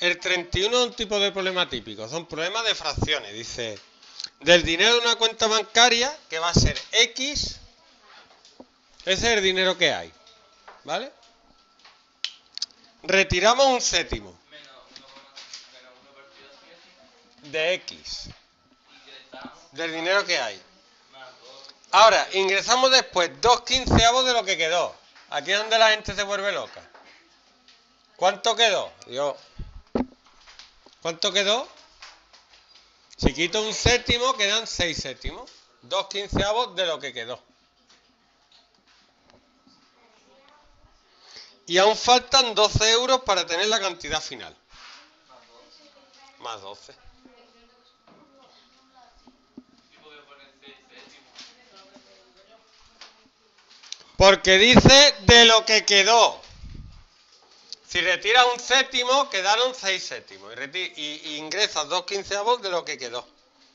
el 31 es un tipo de problema típico. Son problemas de fracciones. Dice, del dinero de una cuenta bancaria, que va a ser X, ese es el dinero que hay. ¿Vale? Retiramos un séptimo de X, del dinero que hay. Ahora, ingresamos después 2/15 de lo que quedó. Aquí es donde la gente se vuelve loca. ¿Cuánto quedó? Dios. ¿Cuánto quedó? Si quito un séptimo, quedan 6 séptimos. 2/15 de lo que quedó. Y aún faltan 12 euros para tener la cantidad final. Más 12. Porque dice de lo que quedó. Si retiras un séptimo, quedaron 6 séptimos. Y ingresas 2/15 de lo que quedó.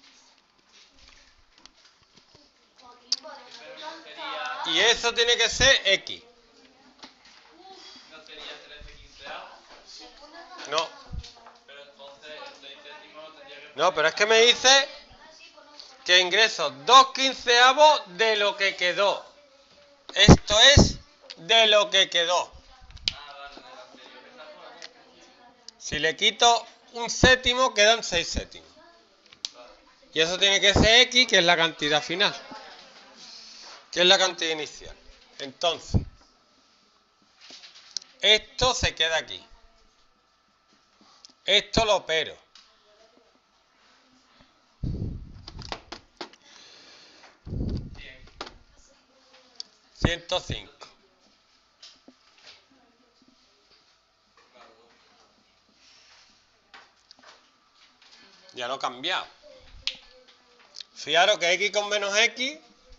Y eso tiene que ser X. ¿No sería 13/15? No. Pero entonces 6 céntimos tendría que... No, pero es que me dice que ingreso 2/15 de lo que quedó. Esto es de lo que quedó. Si le quito un séptimo, quedan 6 séptimos. Y eso tiene que ser X, que es la cantidad final. Que es la cantidad inicial. Entonces, esto se queda aquí. Esto lo opero. $105. Ya lo he cambiado. Fijaros que X con menos X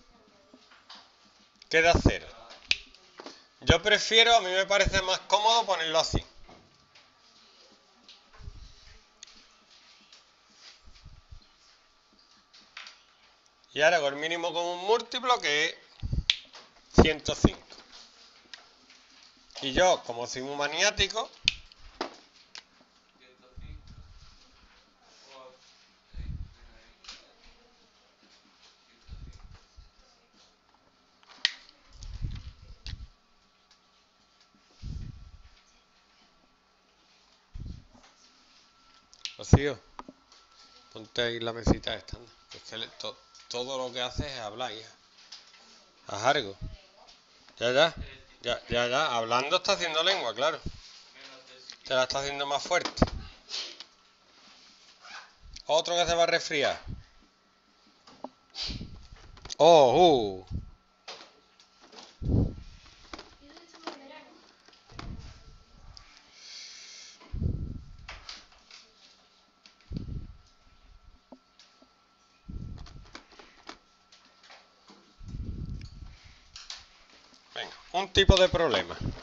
queda 0. Yo prefiero, a mí me parece más cómodo ponerlo así. Y ahora hago el mínimo común múltiplo, que es 105. Y yo, como soy muy maniático, Rocío, ponte ahí la mesita esta, ¿no? Es que todo lo que haces es hablar, hija. Haz algo. Ya. Hablando está haciendo lengua, claro. Te la está haciendo más fuerte. Otro que se va a resfriar. Oh, Venga, un tipo de problema.